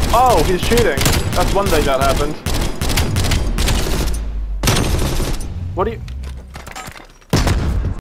Oh, he's cheating. That's one thing that happened. What do you...